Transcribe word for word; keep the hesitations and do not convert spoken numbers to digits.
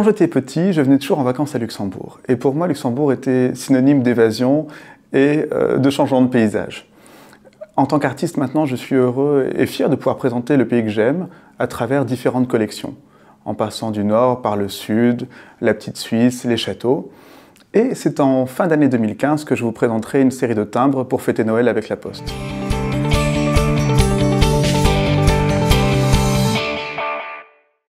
Quand j'étais petit, je venais toujours en vacances à Luxembourg. Et pour moi, Luxembourg était synonyme d'évasion et euh, de changement de paysage. En tant qu'artiste maintenant, je suis heureux et fier de pouvoir présenter le pays que j'aime à travers différentes collections, en passant du nord par le sud, la petite Suisse, les châteaux. Et c'est en fin d'année deux mille quinze que je vous présenterai une série de timbres pour fêter Noël avec la Poste.